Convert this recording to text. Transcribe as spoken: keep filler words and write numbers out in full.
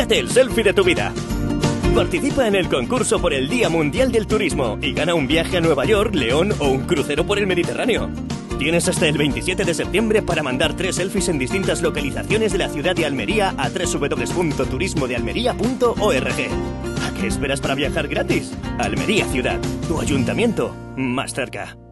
sácate el selfie de tu vida. Participa en el concurso por el Día Mundial del Turismo y gana un viaje a Nueva York, León o un crucero por el Mediterráneo. Tienes hasta el veintisiete de septiembre para mandar tres selfies en distintas localizaciones de la ciudad de Almería a doble u doble u doble u punto turismo de almería punto org. ¿A qué esperas para viajar gratis? Almería Ciudad, tu ayuntamiento más cerca.